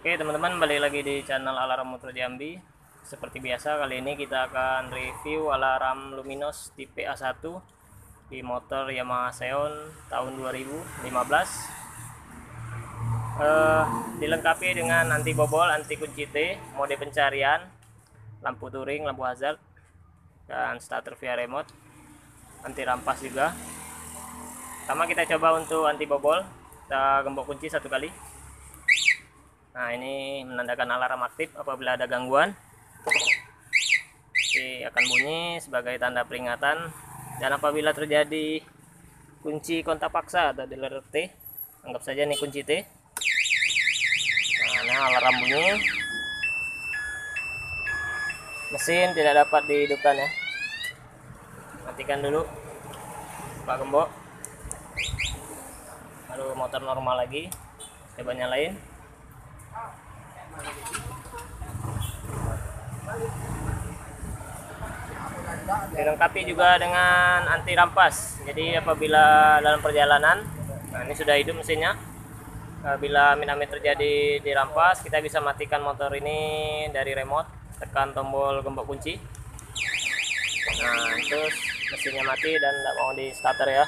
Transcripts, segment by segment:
Oke teman-teman, balik lagi di channel Alarm Motor Jambi. Seperti biasa, kali ini kita akan review alarm Luminos tipe A1 di motor Yamaha Xeon tahun 2015. Dilengkapi dengan anti bobol, anti kunci T, mode pencarian, lampu touring, lampu hazard, dan starter via remote, anti rampas juga. Pertama kita coba untuk anti bobol, kita gembok kunci satu kali. Nah, ini menandakan alarm aktif apabila ada gangguan. Oke, akan bunyi sebagai tanda peringatan. Dan apabila terjadi kunci kontak paksa atau dealer T, anggap saja ini kunci T. Nah, alarm bunyi. Mesin tidak dapat dihidupkan ya. Matikan dulu. Buka gembok. Lalu motor normal lagi. Coba nyalain. Dilengkapi juga dengan anti rampas. Jadi apabila dalam perjalanan, nah ini sudah hidup mesinnya. Bila amit-amit terjadi dirampas, kita bisa matikan motor ini dari remote, tekan tombol gembok kunci. Nah, terus mesinnya mati dan tidak mau di starter ya.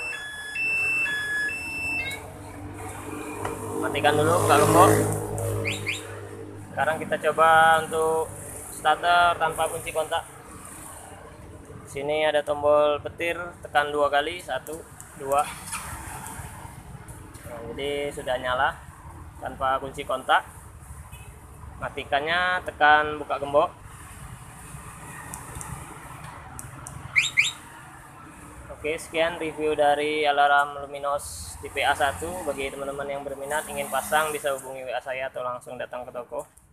Matikan dulu, buka gembok. Sekarang kita coba untuk starter tanpa kunci kontak. Sini ada tombol petir, tekan 2 kali, 1, 2. Nah, jadi sudah nyala tanpa kunci kontak. Matikannya tekan buka gembok. Oke, sekian review dari alarm Luminos tipe A1. Bagi teman-teman yang berminat ingin pasang bisa hubungi WA saya atau langsung datang ke toko.